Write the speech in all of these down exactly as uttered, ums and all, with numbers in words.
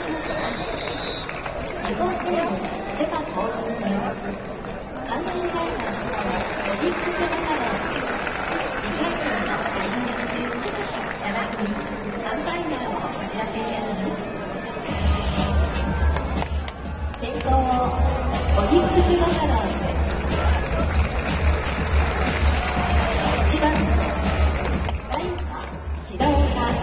しました自公西武セパ交流戦阪神タイガースとロビックスバファローズにかい戦のラインナップなな組アンパイアをお知らせいたします。先攻ロビックスバファローズいちばんライト平岡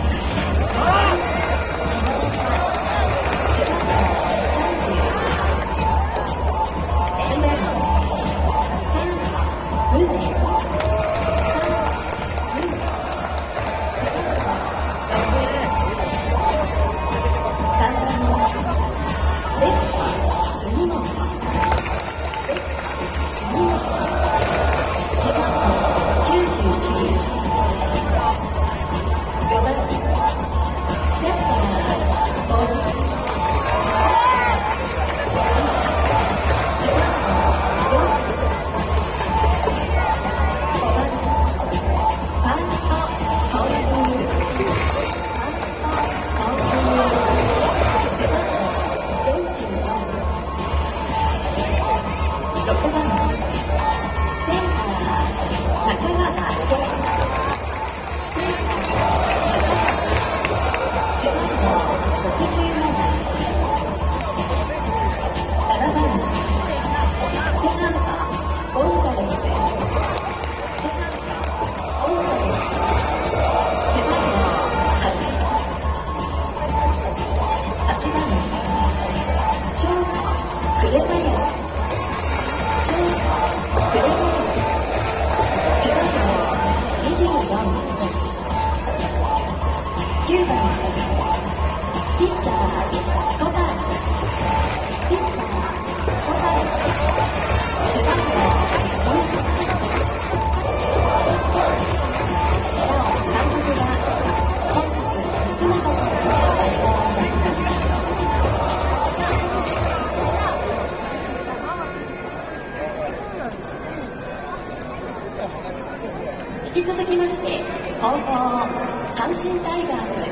引き続きまして後攻阪神タイガース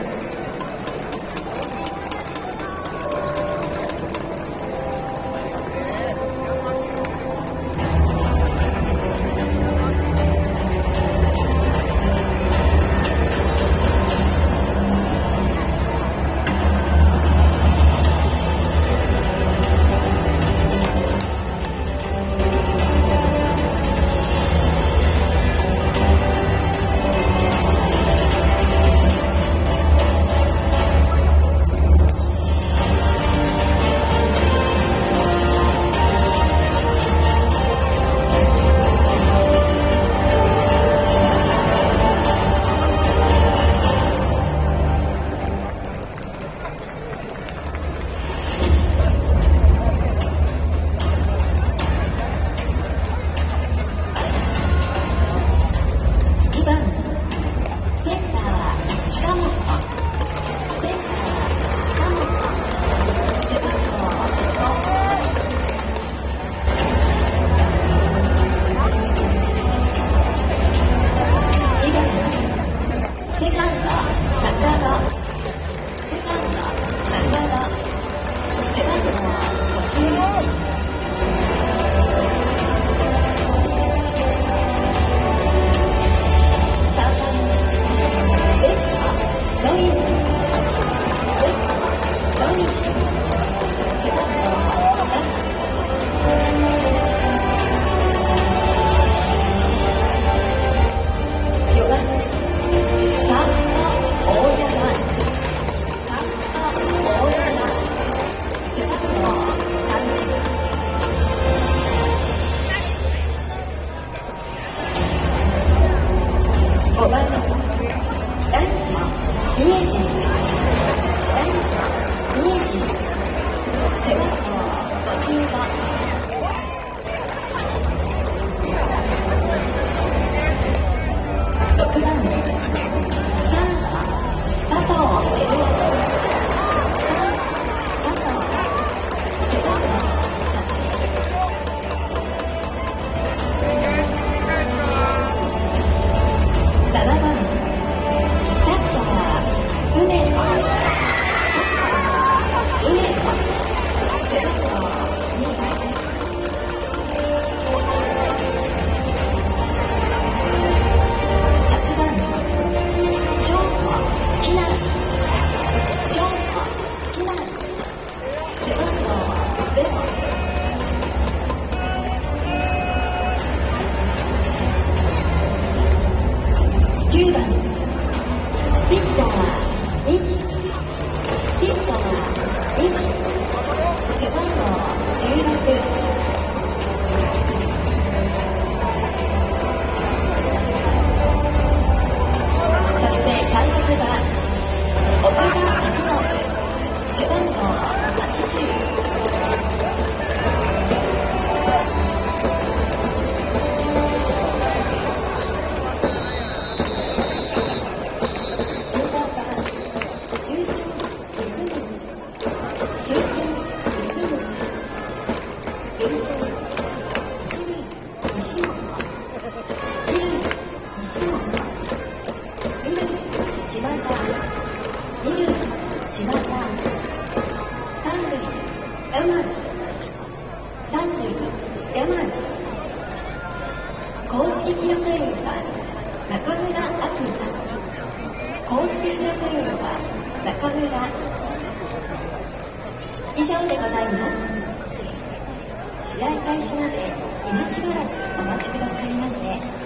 式記録員は中村晃。公式記録員は中村。以上でございます。試合開始まで今しばらくお待ちくださいませ。